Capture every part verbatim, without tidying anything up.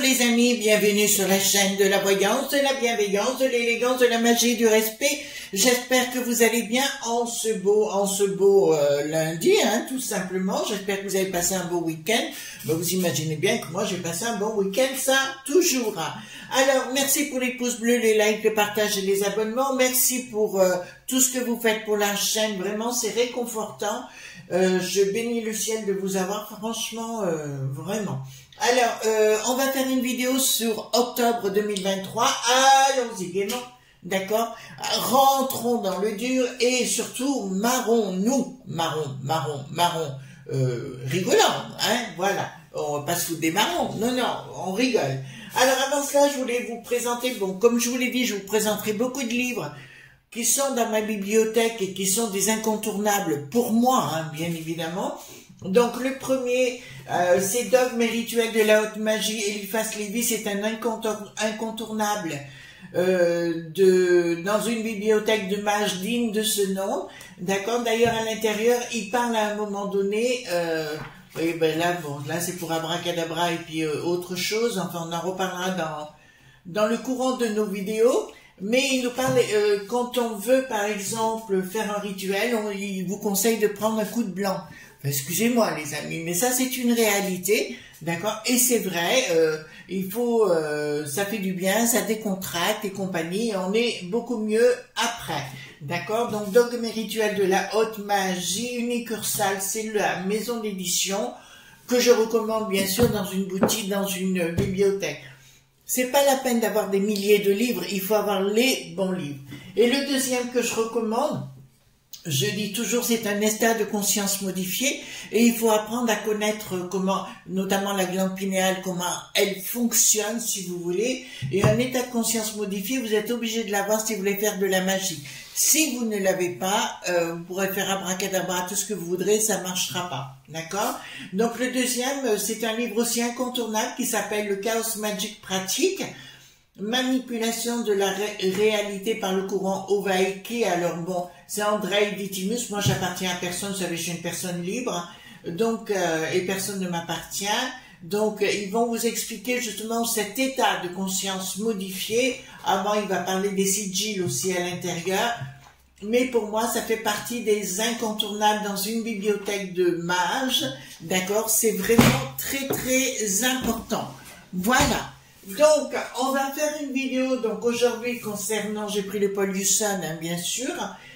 les amis, bienvenue sur la chaîne de la voyance, de la bienveillance, de l'élégance, de la magie, du respect. J'espère que vous allez bien en ce beau, en ce beau euh, lundi, hein, tout simplement. J'espère que vous avez passé un beau week-end. Ben, vous imaginez bien que moi j'ai passé un bon week-end, ça toujours. Hein. Alors, merci pour les pouces bleus, les likes, le partage et les abonnements. Merci pour euh, tout ce que vous faites pour la chaîne. Vraiment, c'est réconfortant. Euh, je bénis le ciel de vous avoir, franchement, euh, vraiment. Alors, euh, on va faire une vidéo sur octobre deux mille vingt-trois. Allons-y gaiement, d'accord? Rentrons dans le dur et surtout marrons-nous, marron, marron, marron, euh, rigolant, hein, voilà. On va pas se foutre des marrons, non, non, on rigole. Alors avant cela, je voulais vous présenter, bon, comme je vous l'ai dit, je vous présenterai beaucoup de livres qui sont dans ma bibliothèque et qui sont des incontournables pour moi, hein, bien évidemment. Donc le premier, euh, c'est Dogmes et rituels de la haute magie, Eliphas Lévy, c'est un incontour incontournable euh, de dans une bibliothèque de mages digne de ce nom. D'accord. D'ailleurs à l'intérieur, il parle à un moment donné. Euh, oui, ben là, bon, là c'est pour abracadabra et puis euh, autre chose. Enfin, on en reparlera dans dans le courant de nos vidéos. Mais il nous parle, euh, quand on veut, par exemple, faire un rituel, on, il vous conseille de prendre un coup de blanc. Enfin, excusez-moi, les amis, mais ça, c'est une réalité, d'accord? Et c'est vrai, euh, il faut, euh, ça fait du bien, ça décontracte et compagnie, et on est beaucoup mieux après, d'accord? Donc, Dogmes et rituels de la haute magie, Unicursal, c'est la maison d'édition que je recommande, bien sûr, dans une boutique, dans une bibliothèque. C'est pas la peine d'avoir des milliers de livres, il faut avoir les bons livres. Et le deuxième que je recommande, je dis toujours, c'est un état de conscience modifié et il faut apprendre à connaître comment, notamment la glande pinéale, comment elle fonctionne, si vous voulez. Et un état de conscience modifié, vous êtes obligé de l'avoir si vous voulez faire de la magie. Si vous ne l'avez pas, euh, vous pourrez faire abracadabra, tout ce que vous voudrez, ça marchera pas. D'accord? Donc le deuxième, c'est un livre aussi incontournable qui s'appelle Le Chaos Magique Pratique. Manipulation de la ré réalité par le courant Ovaïki. Alors bon, c'est Andrei Vitimus. Moi, j'appartiens à personne. Vous savez, je suis une personne libre. Donc, euh, et personne ne m'appartient. Donc, ils vont vous expliquer justement cet état de conscience modifié. Avant, il va parler des sigils aussi à l'intérieur. Mais pour moi, ça fait partie des incontournables dans une bibliothèque de mages. D'accord? C'est vraiment très, très important. Voilà. Donc, on va faire une vidéo, donc aujourd'hui, concernant, j'ai pris le Paul Husson, hein, bien sûr,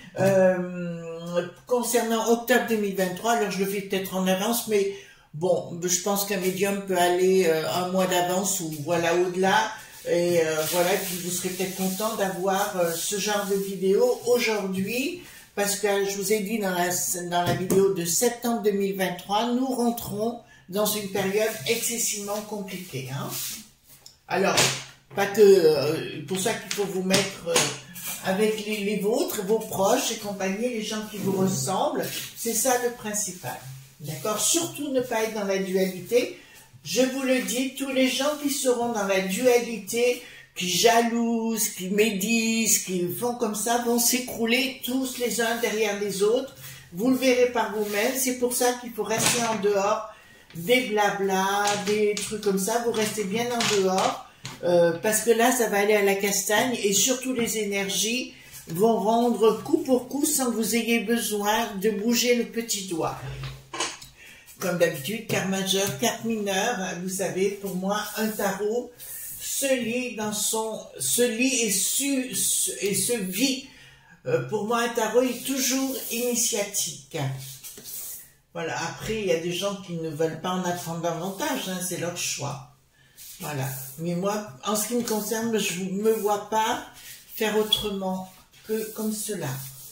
euh, concernant octobre deux mille vingt-trois, alors je le fais peut-être en avance, mais bon, je pense qu'un médium peut aller euh, un mois d'avance ou voilà, au-delà, et euh, voilà, et puis vous serez peut-être content d'avoir euh, ce genre de vidéo aujourd'hui, parce que je vous ai dit dans la, dans la vidéo de septembre deux mille vingt-trois, nous rentrons dans une période excessivement compliquée, hein. Alors, pas que, euh, pour ça qu'il faut vous mettre euh, avec les, les vôtres, vos proches et compagnie, les gens qui vous ressemblent, c'est ça le principal. D'accord? Surtout ne pas être dans la dualité. Je vous le dis, tous les gens qui seront dans la dualité, qui jalousent, qui médisent, qui font comme ça, vont s'écrouler tous les uns derrière les autres. Vous le verrez par vous-même, c'est pour ça qu'il faut rester en dehors. Des blabla, des trucs comme ça, vous restez bien en dehors, euh, parce que là, ça va aller à la castagne, et surtout les énergies vont rendre coup pour coup sans que vous ayez besoin de bouger le petit doigt. Comme d'habitude, carte majeure, carte mineure, vous savez, pour moi, un tarot se lit dans son, se lit et, su, et se vit. Euh, pour moi, un tarot est toujours initiatique. Voilà, après, il y a des gens qui ne veulent pas en apprendre davantage, hein, c'est leur choix. Voilà. Mais moi, en ce qui me concerne, je ne me vois pas faire autrement que comme cela.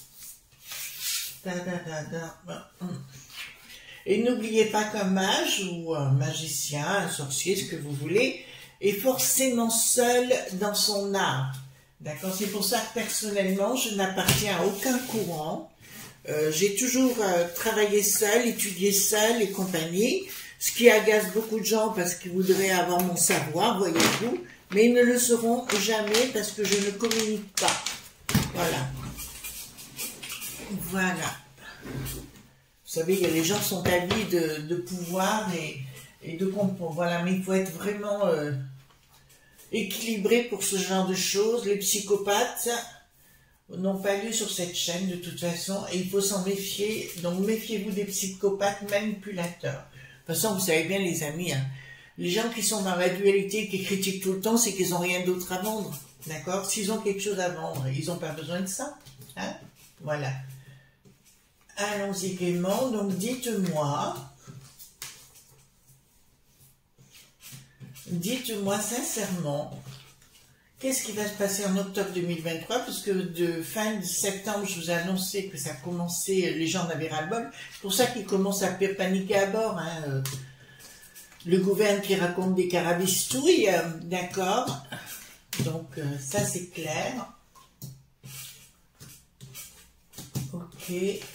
Da, da, da, da. Et n'oubliez pas qu'un mage ou un magicien, un sorcier, ce que vous voulez, est forcément seul dans son art. D'accord? C'est pour ça que personnellement, je n'appartiens à aucun courant. Euh, j'ai toujours euh, travaillé seul, étudié seul et compagnie, ce qui agace beaucoup de gens parce qu'ils voudraient avoir mon savoir, voyez-vous, mais ils ne le sauront jamais parce que je ne communique pas. Voilà. Voilà. Vous savez, il y a les gens qui sont avides de, de pouvoir et, et de comprendre. Voilà, mais il faut être vraiment... Euh, équilibré pour ce genre de choses. Les psychopathes n'ont pas lieu sur cette chaîne de toute façon et il faut s'en méfier. Donc méfiez-vous des psychopathes manipulateurs. De toute façon, vous savez bien les amis, hein, les gens qui sont dans la dualité, qui critiquent tout le temps, c'est qu'ils n'ont rien d'autre à vendre. D'accord? S'ils ont quelque chose à vendre, ils n'ont pas besoin de ça. Hein? Voilà. Allons-y gaiement. Donc dites-moi, dites-moi sincèrement, qu'est-ce qui va se passer en octobre deux mille vingt-trois, puisque de fin de septembre, je vous ai annoncé que ça commençait, les gens en avaient ras-le-bol. C'est pour ça qu'ils commencent à paniquer à bord. Hein. Le gouvernement qui raconte des carabistouilles, euh, d'accord. Donc euh, ça c'est clair. Ok.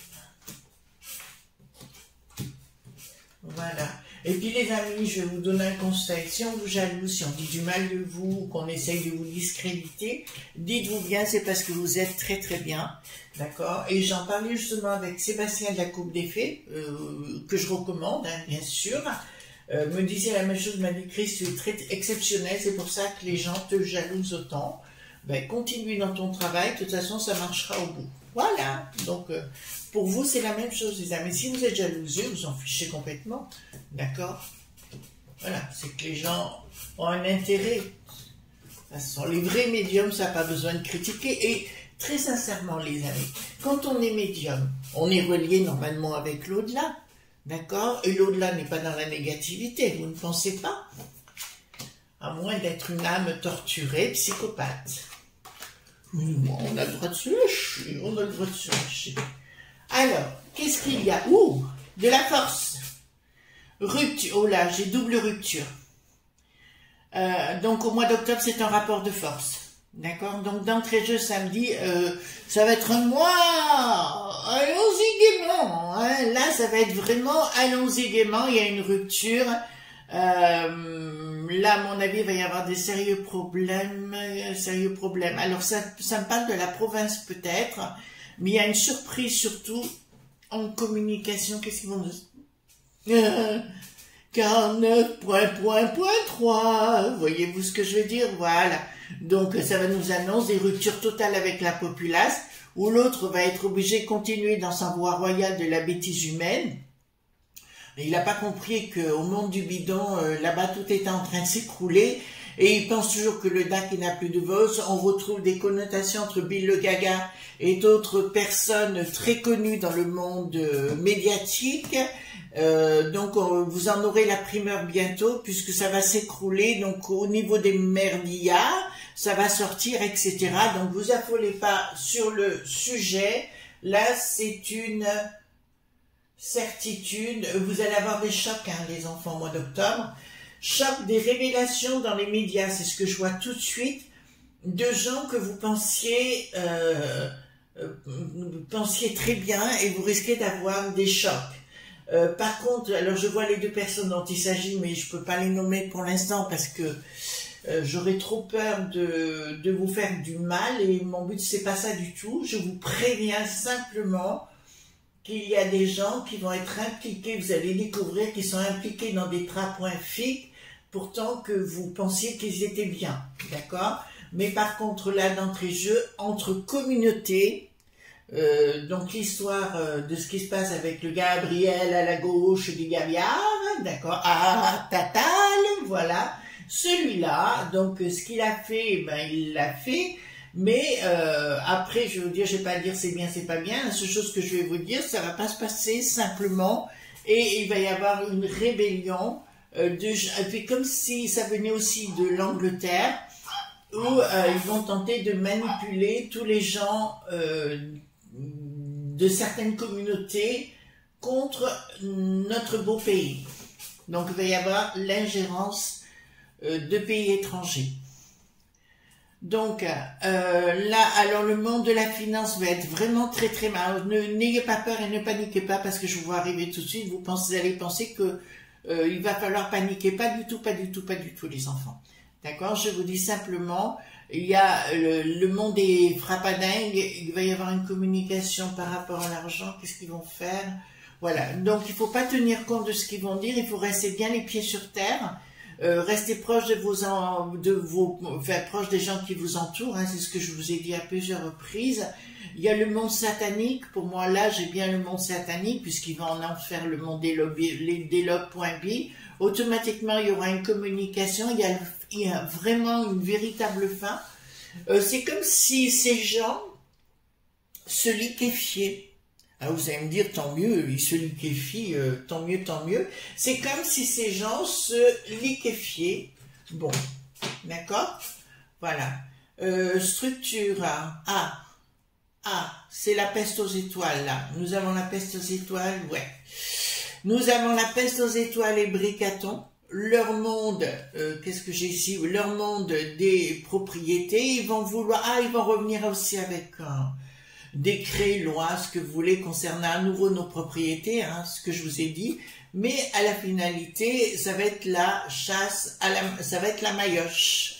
Voilà. Et puis les amis, je vais vous donner un conseil. Si on vous jalouse, si on dit du mal de vous, qu'on essaye de vous discréditer, dites-vous bien, c'est parce que vous êtes très très bien. D'accord. Et j'en parlais justement avec Sébastien de la Coupe des Fées, euh, que je recommande, hein, bien sûr. Euh, me disait la même chose, m'a dit Chris, tu es très exceptionnel, c'est pour ça que les gens te jalousent autant. Ben, continue dans ton travail, de toute façon ça marchera au bout. Voilà, donc euh, pour vous c'est la même chose les amis, si vous êtes jalousés, vous en fichez complètement, d'accord? Voilà, c'est que les gens ont un intérêt. De toute façon, les vrais médiums, ça n'a pas besoin de critiquer, et très sincèrement les amis, quand on est médium, on est relié normalement avec l'au-delà. D'accord? Et l'au-delà n'est pas dans la négativité, vous ne pensez pas? À moins d'être une âme torturée, psychopathe. On a le droit de se lâcher, on a le droit de se lâcher. Alors, qu'est-ce qu'il y a? Ouh, de la force. Rupture, oh là, j'ai double rupture. Euh, donc au mois d'octobre, c'est un rapport de force. D'accord? Donc d'entrée de jeu samedi, euh, ça va être un mois, allons-y gaiement, hein. Là ça va être vraiment allons-y gaiement, il y a une rupture, euh, là à mon avis il va y avoir des sérieux problèmes, euh, sérieux problèmes, alors ça, ça me parle de la province peut-être, mais il y a une surprise surtout en communication, qu'est-ce qu'ils vont dire? euh, quarante-neuf point point point trois, voyez-vous ce que je veux dire? Voilà. Donc ça va nous annoncer des ruptures totales avec la populace, où l'autre va être obligé de continuer dans sa voie royale de la bêtise humaine. Et il n'a pas compris qu'au monde du bidon, euh, là-bas tout est en train de s'écrouler, et il pense toujours que le D A C n'a plus de voix. On retrouve des connotations entre Bill le Gaga et d'autres personnes très connues dans le monde euh, médiatique. Euh, donc on, vous en aurez la primeur bientôt puisque ça va s'écrouler, donc au niveau des merdias ça va sortir, et cetera. Donc vous affolez pas sur le sujet, là c'est une certitude, vous allez avoir des chocs hein, les enfants au mois d'octobre, choc des révélations dans les médias, c'est ce que je vois tout de suite, de gens que vous pensiez euh, euh, pensiez très bien et vous risquez d'avoir des chocs. Euh, par contre, alors je vois les deux personnes dont il s'agit, mais je peux pas les nommer pour l'instant parce que euh, j'aurais trop peur de, de vous faire du mal et mon but c'est pas ça du tout. Je vous préviens simplement qu'il y a des gens qui vont être impliqués, vous allez découvrir qu'ils sont impliqués dans des trapoints-fics, pourtant que vous pensiez qu'ils étaient bien, d'accord? Mais par contre là, d'entrée de jeu, entre communautés, Euh, donc l'histoire euh, de ce qui se passe avec le Gabriel à la gauche du Gaviard, d'accord, à Tatal, voilà, celui-là, donc euh, ce qu'il a fait, ben il l'a fait, mais euh, après je vais vous dire, je vais pas dire c'est bien, c'est pas bien, la seule chose que je vais vous dire, ça va pas se passer simplement, et il va y avoir une rébellion, euh, de, et puis comme si ça venait aussi de l'Angleterre, où euh, ils vont tenter de manipuler tous les gens euh, de certaines communautés contre notre beau pays. Donc il va y avoir l'ingérence euh, de pays étrangers. Donc euh, là, alors le monde de la finance va être vraiment très très mal. N'ayez pas peur et ne paniquez pas parce que je vous vois arriver tout de suite. Vous, pensez, vous allez penser que euh, il va falloir paniquer. Pas du tout, pas du tout, pas du tout les enfants. D'accord? Je vous dis simplement, il y a le, le monde des frappadingues, il va y avoir une communication par rapport à l'argent, qu'est-ce qu'ils vont faire? Voilà, donc il ne faut pas tenir compte de ce qu'ils vont dire, il faut rester bien les pieds sur terre. Euh, restez proche de vos, en, de vos, enfin, proche des gens qui vous entourent, hein, c'est ce que je vous ai dit à plusieurs reprises. Il y a le monde satanique, pour moi là j'ai bien le monde satanique, puisqu'il va en faire le monde délogue.bi. Automatiquement il y aura une communication, il y a, il y a vraiment une véritable fin. Euh, c'est comme si ces gens se liquéfiaient. Ah, vous allez me dire, tant mieux, ils se liquéfient, euh, tant mieux, tant mieux. C'est comme si ces gens se liquéfiaient. Bon, d'accord? Voilà. Euh, structure A. Ah, ah c'est la peste aux étoiles, là. Nous avons la peste aux étoiles, ouais. Nous avons la peste aux étoiles et Bricaton. Leur monde, euh, qu'est-ce que j'ai ici? Leur monde des propriétés. Ils vont vouloir... Ah, ils vont revenir aussi avec... un décret, loi, ce que vous voulez concernant à nouveau nos propriétés, hein, ce que je vous ai dit, mais à la finalité, ça va être la chasse, à la, ça va être la maillotche.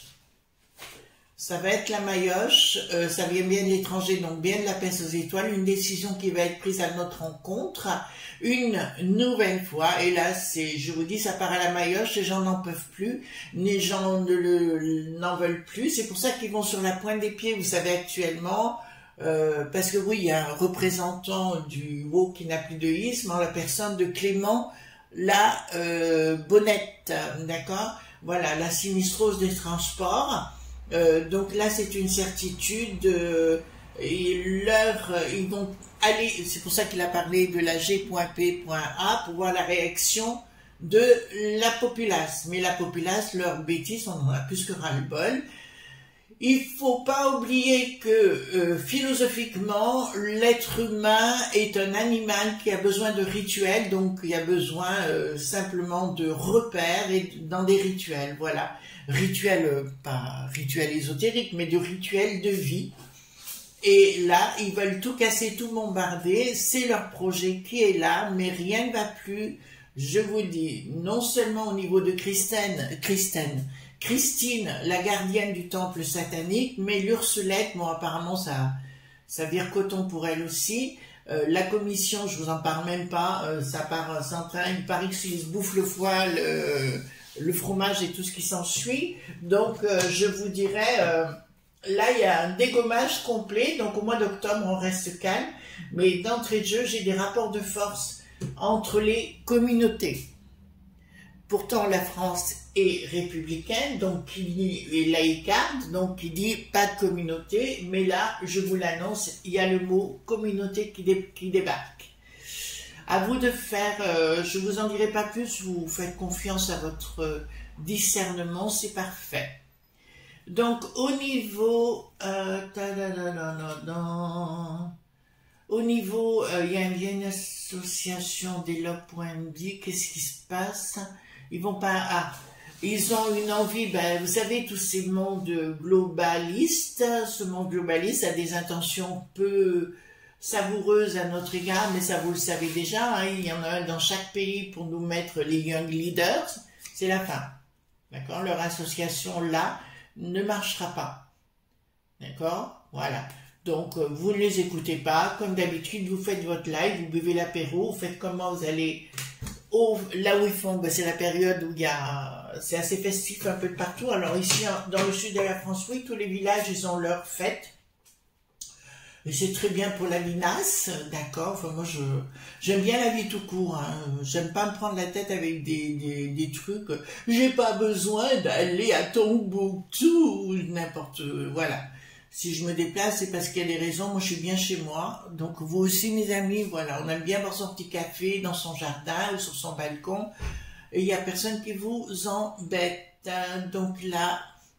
Ça va être la maillotche, euh, ça vient bien de l'étranger, donc bien de la peste aux étoiles, une décision qui va être prise à notre rencontre, une nouvelle fois, et là, c'est, je vous dis, ça part à la maillotche, les gens n'en peuvent plus, les gens ne n'en veulent plus, c'est pour ça qu'ils vont sur la pointe des pieds, vous savez, actuellement. Euh, parce que oui, il y a un représentant du woke qui n'a plus de isme, en la personne de Clément la euh, Bonnette, d'accord? Voilà, la sinistrose des transports. Euh, donc là, c'est une certitude. Euh, et leur, ils vont aller, c'est pour ça qu'il a parlé de la G.P.A pour voir la réaction de la populace. Mais la populace, leur bêtise, on en a plus que ras-le-bol. Il faut pas oublier que euh, philosophiquement, l'être humain est un animal qui a besoin de rituels, donc il a besoin euh, simplement de repères et dans des rituels, voilà. Rituels, euh, pas rituels ésotériques, mais de rituels de vie. Et là, ils veulent tout casser, tout bombarder, c'est leur projet qui est là, mais rien ne va plus, je vous dis, non seulement au niveau de Christine, Christine, Christine, la gardienne du temple satanique, mais l'Ursulette, bon apparemment ça, ça vire coton pour elle aussi. Euh, la commission, je vous en parle même pas, euh, ça part sans train, il paraît qu'ils se bouffent le foie, le, le fromage et tout ce qui s'ensuit. Donc euh, je vous dirais, euh, là il y a un dégommage complet, donc au mois d'octobre on reste calme, mais d'entrée de jeu j'ai des rapports de force entre les communautés. Pourtant, la France est républicaine, donc qui dit est laïcarde, donc qui dit pas de communauté, mais là, je vous l'annonce, il y a le mot communauté qui, dé, qui débarque. À vous de faire, euh, je vous en dirai pas plus, vous faites confiance à votre euh, discernement, c'est parfait. Donc, au niveau... Euh, Au niveau, euh, il y a une, une association des logs.md, qu'est-ce qui se passe? Ils vont pas, ah, ils ont une envie, ben, vous savez, tous ces mondes globalistes, ce monde globaliste a des intentions peu savoureuses à notre égard, mais ça vous le savez déjà, hein, il y en a un dans chaque pays pour nous mettre les young leaders, c'est la fin, d'accord? Leur association là ne marchera pas, d'accord? Voilà. Donc, euh, vous ne les écoutez pas. Comme d'habitude, vous faites votre live, vous buvez l'apéro, vous faites comment vous allez au, là où ils font, ben, c'est la période où il y a, c'est assez festif un peu de partout. Alors ici, dans le sud de la France, oui, tous les villages, ils ont leur fête. Et c'est très bien pour la linasse, d'accord. Enfin, moi, je j'aime bien la vie tout court. Hein. J'aime pas me prendre la tête avec des, des, des trucs. J'ai pas besoin d'aller à Tombouctou, n'importe, voilà. Si je me déplace, c'est parce qu'il y a des raisons. Moi, je suis bien chez moi. Donc, vous aussi, mes amis, voilà. On aime bien boire son petit café dans son jardin ou sur son balcon. Et il n'y a personne qui vous embête. Donc là,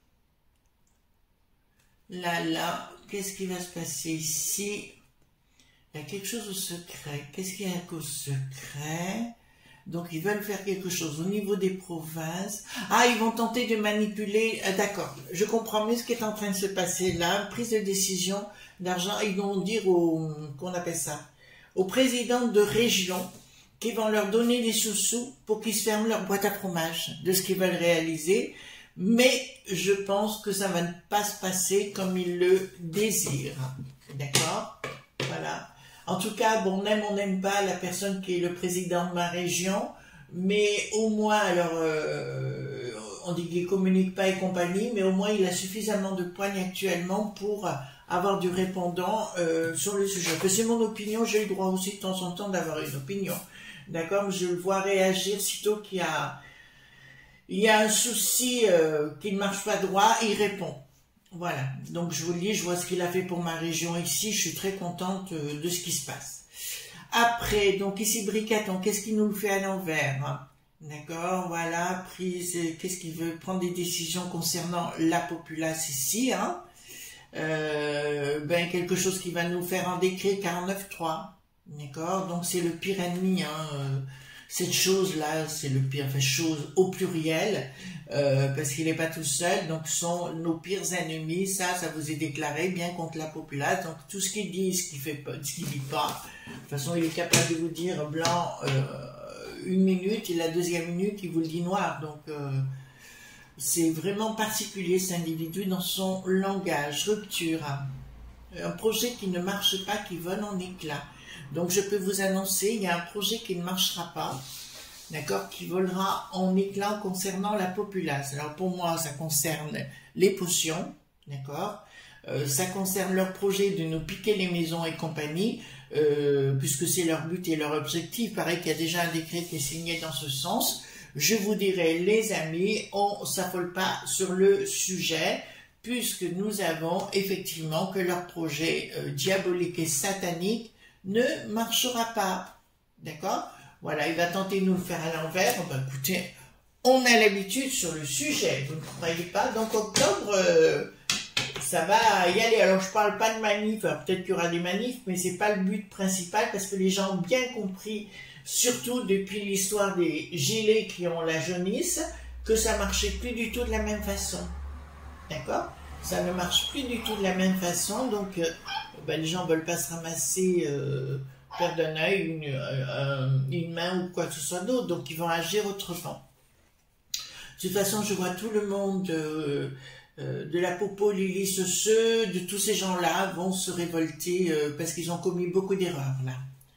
là, là, qu'est-ce qui va se passer ici? Il y a quelque chose au secret. Qu'est-ce qu'il y a au secret? Donc, ils veulent faire quelque chose au niveau des provinces. Ah, ils vont tenter de manipuler... Ah, d'accord, je comprends mieux ce qui est en train de se passer là. Prise de décision d'argent. Ils vont dire aux... qu'on appelle ça? Aux présidents de région qui vont leur donner des sous-sous pour qu'ils se ferment leur boîte à fromage de ce qu'ils veulent réaliser. Mais je pense que ça va pas se passer comme ils le désirent. D'accord? Voilà. En tout cas, bon, on aime, on n'aime pas la personne qui est le président de ma région, mais au moins, alors, euh, on dit qu'il communique pas et compagnie, mais au moins il a suffisamment de poignes actuellement pour avoir du répondant euh, sur le sujet. Que c'est mon opinion, j'ai le droit aussi de temps en temps d'avoir une opinion. D'accord, je le vois réagir sitôt qu'il y a, il y a un souci euh, qui ne marche pas droit, il répond. Voilà, donc je vous le dis, je vois ce qu'il a fait pour ma région ici, je suis très contente euh, de ce qui se passe. Après, donc ici Bricaton, qu'est-ce qu'il nous le fait à l'envers, hein? D'accord, voilà, prise, qu'est-ce qu'il veut prendre des décisions concernant la populace ici, hein? Euh, ben quelque chose qui va nous faire un décret quarante-neuf trois, d'accord, donc c'est le pire ennemi, hein, euh, cette chose-là, c'est le pire, enfin chose au pluriel, euh, parce qu'il n'est pas tout seul, donc sont nos pires ennemis, ça, ça vous est déclaré, bien contre la populace, donc tout ce qu'il dit, ce qu'il fait pas, ce qu'il dit pas, de toute façon il est capable de vous dire blanc euh, une minute, et la deuxième minute il vous le dit noir, donc... Euh, c'est vraiment particulier cet individu dans son langage, rupture, un projet qui ne marche pas, qui vole en éclats. Donc je peux vous annoncer, il y a un projet qui ne marchera pas, d'accord, qui volera en éclats concernant la populace. Alors pour moi, ça concerne les potions, d'accord, euh, ça concerne leur projet de nous piquer les maisons et compagnie, euh, puisque c'est leur but et leur objectif. Il paraît qu'il y a déjà un décret qui est signé dans ce sens. Je vous dirais, les amis, on ne s'affole pas sur le sujet, puisque nous avons effectivement que leur projet euh, diabolique et satanique ne marchera pas. D'accord? Voilà, il va tenter de nous le faire à l'envers. Ben, écoutez, on a l'habitude sur le sujet, vous ne croyez pas? Donc octobre, euh, ça va y aller. Alors je ne parle pas de manif, peut-être qu'il y aura des manifs, mais ce n'est pas le but principal, parce que les gens ont bien compris, surtout depuis l'histoire des gilets qui ont la jaunisse, que ça marchait plus du tout de la même façon. D'accord? Ça ne marche plus du tout de la même façon, donc euh, ben, les gens ne veulent pas se ramasser, euh, perdre un œil, une, euh, une main ou quoi que ce soit d'autre, donc ils vont agir autrement. De toute façon, je vois tout le monde euh, euh, de la Popo, Lily, ceux, de tous ces gens-là vont se révolter euh, parce qu'ils ont commis beaucoup d'erreurs là.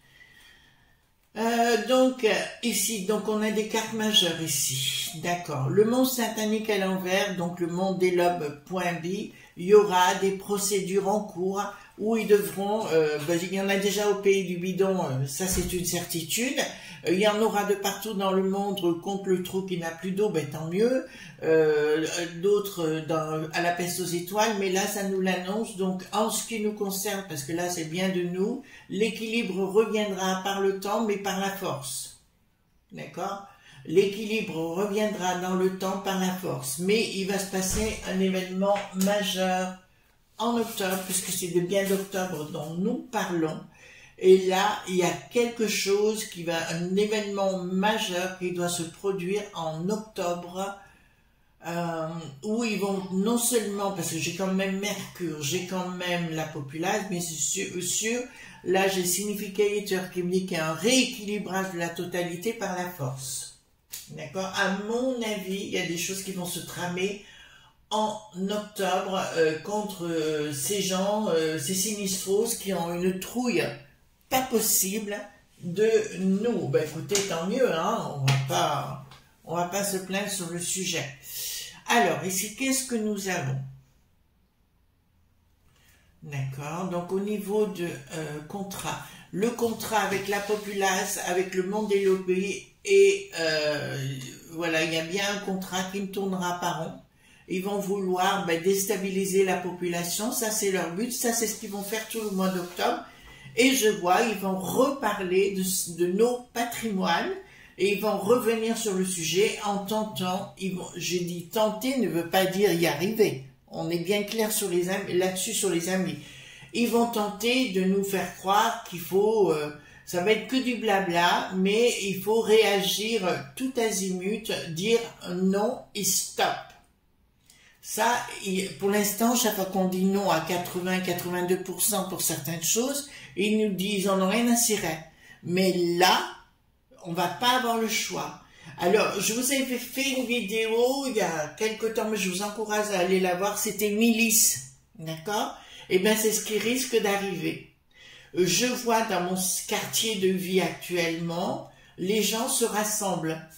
Euh, donc ici, donc on a des cartes majeures ici, d'accord. Le monde satanique à l'envers, donc le monde des lobes point B, il y aura des procédures en cours où ils devront, euh, ben, il y en a déjà au pays du bidon, euh, ça c'est une certitude. Euh, il y en aura de partout dans le monde contre le trou qui n'a plus d'eau, ben tant mieux. Euh, D'autres à la peste aux étoiles, mais là ça nous l'annonce. Donc en ce qui nous concerne, parce que là c'est bien de nous, l'équilibre reviendra par le temps, mais par la force. D'accord? L'équilibre reviendra dans le temps par la force, mais il va se passer un événement majeur en octobre, puisque c'est de bien d'octobre dont nous parlons. Et là, il y a quelque chose qui va, un événement majeur qui doit se produire en octobre, euh, où ils vont non seulement, parce que j'ai quand même Mercure, j'ai quand même la populace, mais c'est sûr, sûr là j'ai significateur qui me dit qu'il y a un rééquilibrage de la totalité par la force. D'accord? À mon avis, il y a des choses qui vont se tramer en octobre euh, contre euh, ces gens, euh, ces sinistros qui ont une trouille pas possible de nous. Ben écoutez, tant mieux, hein, on va pas, on va pas se plaindre sur le sujet. Alors ici, qu'est-ce que nous avons? D'accord, donc au niveau de euh, contrat, le contrat avec la populace, avec le monde des lobbies, et euh, voilà, il y a bien un contrat qui ne tournera pas rond. Ils vont vouloir ben, déstabiliser la population, ça c'est leur but, ça c'est ce qu'ils vont faire tout le mois d'octobre. Et je vois, ils vont reparler de, de nos patrimoines et ils vont revenir sur le sujet en tentant, j'ai dit tenter ne veut pas dire y arriver. On est bien clair sur les là-dessus sur les amis. Ils vont tenter de nous faire croire qu'il faut, euh, ça va être que du blabla, mais il faut réagir tout azimut, dire non et stop. Ça, pour l'instant, chaque fois qu'on dit non à quatre-vingts à quatre-vingt-deux pour cent pour certaines choses, ils nous disent, ils n'en ont rien à cirer. Mais là, on va pas avoir le choix. Alors, je vous avais fait une vidéo il y a quelque temps, mais je vous encourage à aller la voir, c'était milice, d'accord? Eh bien, c'est ce qui risque d'arriver. Je vois dans mon quartier de vie actuellement, les gens se rassemblent.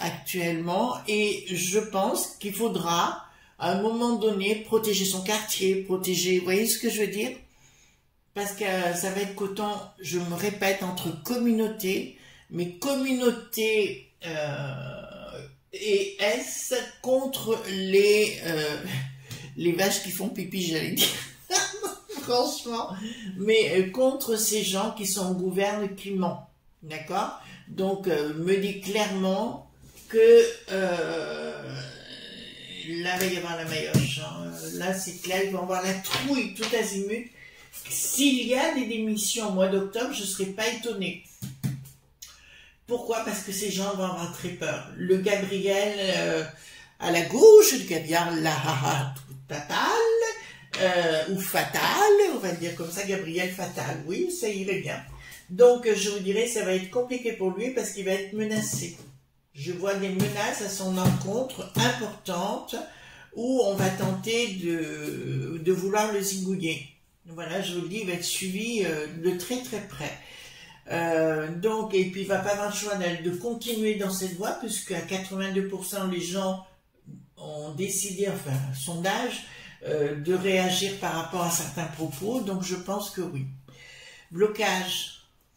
actuellement, et je pense qu'il faudra, à un moment donné, protéger son quartier, protéger, vous voyez ce que je veux dire? Parce que ça va être qu'autant, je me répète, entre communautés, mais communautés euh, et S contre les, euh, les vaches qui font pipi, j'allais dire. Franchement, mais euh, contre ces gens qui sont au gouvernement, d'accord? Donc, euh, me dit clairement que euh, là, il va y avoir la maillotche. Hein. Là, c'est clair, ils vont avoir la trouille tout azimut. S'il y a des démissions au mois d'octobre, je ne serais pas étonnée. Pourquoi? Parce que ces gens vont avoir très peur. Le Gabriel euh, à la gauche, le Gabriel là, tout fatal, euh, ou fatal, on va dire comme ça, Gabriel fatal, oui, ça irait bien. Donc, je vous dirais, ça va être compliqué pour lui parce qu'il va être menacé. Je vois des menaces à son encontre importantes où on va tenter de, de vouloir le zigouiller. Voilà, je vous le dis, il va être suivi euh, de très très près. Euh, donc, et puis il va pas avoir le choix de, de continuer dans cette voie puisque à quatre-vingt-deux pour cent les gens ont décidé, enfin, sondage, euh, de réagir par rapport à certains propos. Donc, je pense que oui. Blocage.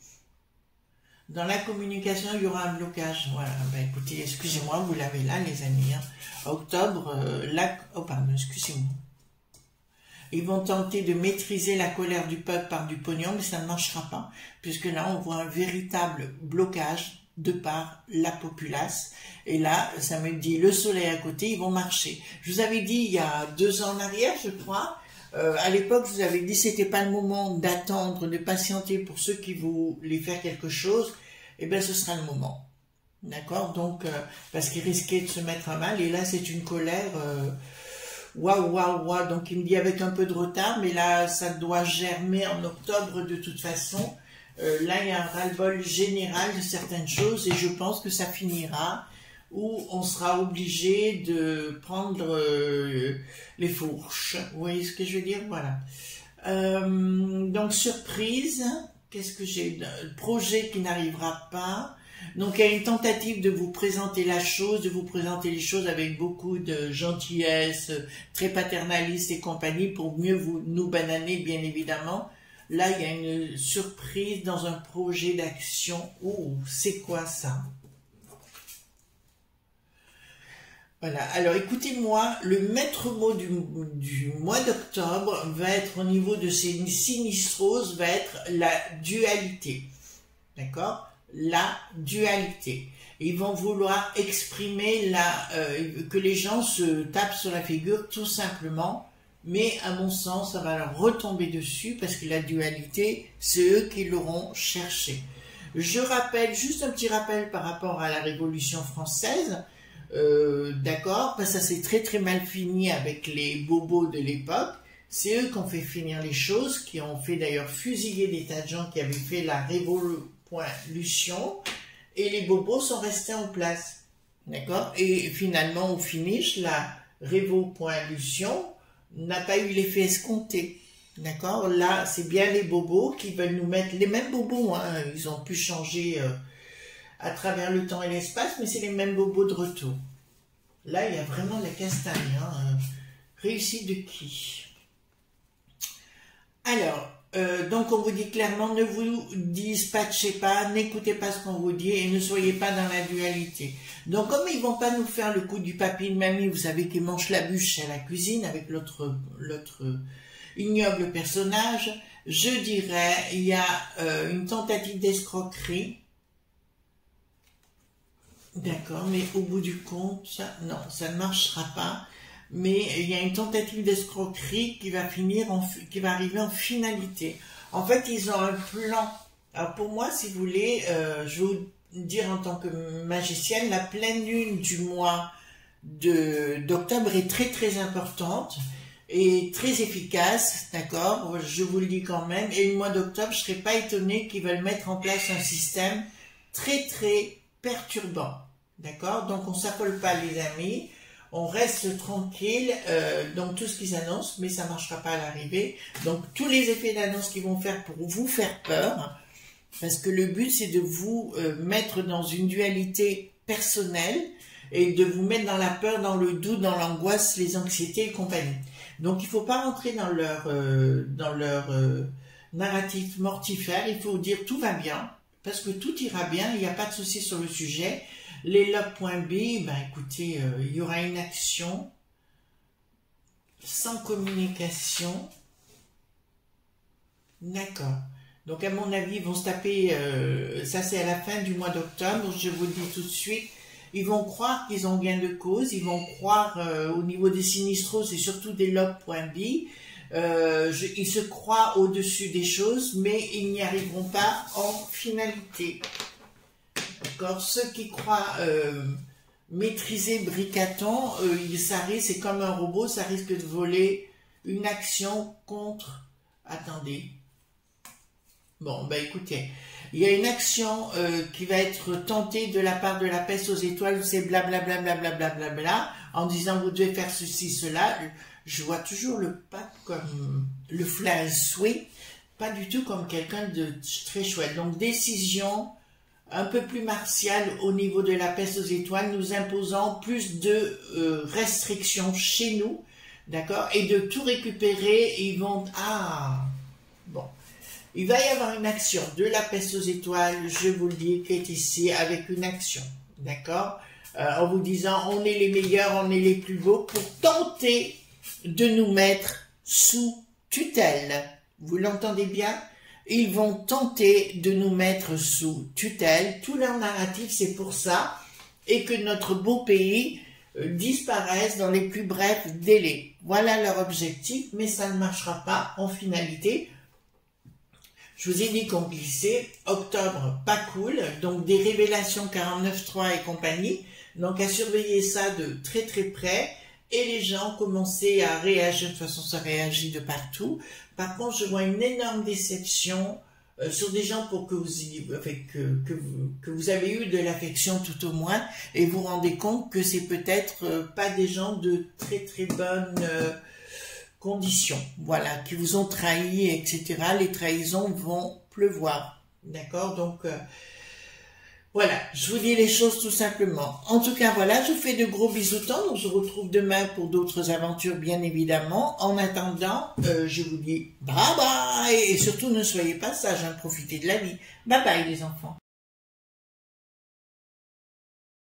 Dans la communication, il y aura un blocage. Voilà. Ben, écoutez, excusez-moi, vous l'avez là, les amis. Hein. Octobre, euh, là... Oh, pardon, excusez-moi. Ils vont tenter de maîtriser la colère du peuple par du pognon, mais ça ne marchera pas. Puisque là, on voit un véritable blocage de par la populace. Et là, ça me dit le soleil à côté, ils vont marcher. Je vous avais dit il y a deux ans en arrière, je crois... Euh, à l'époque, je vous avais dit c'était pas le moment d'attendre, de patienter pour ceux qui voulaient faire quelque chose. Eh bien, ce sera le moment. D'accord? Donc, euh, parce qu'ils risquaient de se mettre à mal. Et là, c'est une colère... Euh, waouh, waouh, waouh. Donc, il me dit avec un peu de retard, mais là, ça doit germer en octobre de toute façon. Euh, là, il y a un ras-le-bol général de certaines choses et je pense que ça finira où on sera obligé de prendre euh, les fourches. Vous voyez ce que je veux dire? Voilà. Euh, donc, surprise. Qu'est-ce que j'ai? Projet qui n'arrivera pas. Donc, il y a une tentative de vous présenter la chose, de vous présenter les choses avec beaucoup de gentillesse, très paternaliste et compagnie, pour mieux vous nous bananer, bien évidemment. Là, il y a une surprise dans un projet d'action. Oh, c'est quoi ça? Voilà, alors écoutez-moi, le maître mot du, du mois d'octobre va être au niveau de ces sinistroses, va être la dualité. D'accord? La dualité. Ils vont vouloir exprimer la, euh, que les gens se tapent sur la figure tout simplement, mais à mon sens, ça va leur retomber dessus parce que la dualité, c'est eux qui l'auront cherché. Je rappelle, juste un petit rappel par rapport à la Révolution française. Euh, d'accord, parce que ça s'est très très mal fini avec les bobos de l'époque. C'est eux qui ont fait finir les choses, qui ont fait d'ailleurs fusiller des tas de gens qui avaient fait la révolution, et les bobos sont restés en place. D'accord? Et finalement, au finish, la révolution n'a pas eu l'effet escompté. D'accord? Là, c'est bien les bobos qui veulent nous mettre les mêmes bobos, hein. Ils ont pu changer euh, à travers le temps et l'espace, mais c'est les mêmes bobos de retour. Là, il y a vraiment la castagne. Hein. Réussite de qui? Alors, euh, donc on vous dit clairement, ne vous dispatchez pas, n'écoutez pas ce qu'on vous dit et ne soyez pas dans la dualité. Donc comme ils vont pas nous faire le coup du papy de mamie, vous savez qu'ils mangent la bûche à la cuisine avec l'autre l'autre ignoble personnage, je dirais, il y a euh, une tentative d'escroquerie. D'accord, mais au bout du compte, ça, non, ça ne marchera pas. Mais il y a une tentative d'escroquerie qui va finir, en, qui va arriver en finalité. En fait, ils ont un plan. Alors pour moi, si vous voulez, euh, je vais vous dire en tant que magicienne, la pleine lune du mois de d'octobre est très très importante et très efficace, d'accord. Je vous le dis quand même. Et le mois d'octobre, je ne serais pas étonnée qu'ils veulent mettre en place un système très très perturbant. D'accord? Donc, on ne s'affole pas, les amis. On reste tranquille. Euh, donc, tout ce qu'ils annoncent, mais ça ne marchera pas à l'arrivée. Donc, tous les effets d'annonce qu'ils vont faire pour vous faire peur, parce que le but, c'est de vous euh, mettre dans une dualité personnel et de vous mettre dans la peur, dans le doute, dans l'angoisse, les anxiétés et compagnie. Donc il ne faut pas rentrer dans leur, euh, dans leur euh, narratif mortifère, il faut dire tout va bien, parce que tout ira bien, il n'y a pas de souci sur le sujet. Les love.b, ben écoutez, euh, il y aura une action sans communication. D'accord. Donc à mon avis, ils vont se taper, euh, ça c'est à la fin du mois d'octobre, je vous le dis tout de suite, ils vont croire qu'ils ont gain de cause, ils vont croire euh, au niveau des sinistros et surtout des love.b, euh, je, ils se croient au-dessus des choses, mais ils n'y arriveront pas en finalité. D'accord. Ceux qui croient euh, maîtriser Bricaton, euh, ça risque, c'est comme un robot, ça risque de voler une action contre... Attendez. Bon, ben écoutez, il y a une action euh, qui va être tentée de la part de la peste aux étoiles, c'est blablabla, blablabla, blablabla, en disant vous devez faire ceci, cela. Je vois toujours le pas comme le flash souhait, pas du tout comme quelqu'un de très chouette. Donc décision un peu plus martiale au niveau de la peste aux étoiles, nous imposant plus de euh, restrictions chez nous, d'accord, et de tout récupérer. Ils vont... Ah, bon. Il va y avoir une action de la peste aux étoiles, je vous le dis, qui est ici, avec une action, d'accord, euh, en vous disant, on est les meilleurs, on est les plus beaux, pour tenter de nous mettre sous tutelle. Vous l'entendez bien? Ils vont tenter de nous mettre sous tutelle. Tout leur narratif, c'est pour ça, et que notre beau pays euh, disparaisse dans les plus brefs délais. Voilà leur objectif, mais ça ne marchera pas en finalité. Je vous ai dit qu'on glissait, octobre, pas cool, donc des révélations quarante-neuf trois et compagnie, donc à surveiller ça de très très près, et les gens commençaient à réagir, de toute façon ça réagit de partout. Par contre, je vois une énorme déception euh, sur des gens pour que vous, y, enfin, que, que, vous, que vous avez eu de l'affection tout au moins, et vous vous rendez compte que c'est peut-être euh, pas des gens de très très bonnes... Euh, conditions, voilà, qui vous ont trahi, et cetera. Les trahisons vont pleuvoir, d'accord? Donc, euh, voilà, je vous dis les choses tout simplement. En tout cas, voilà, je vous fais de gros bisous, donc je vous retrouve demain pour d'autres aventures, bien évidemment. En attendant, euh, je vous dis bye bye, et surtout ne soyez pas sages, hein, profitez de la vie. Bye bye les enfants.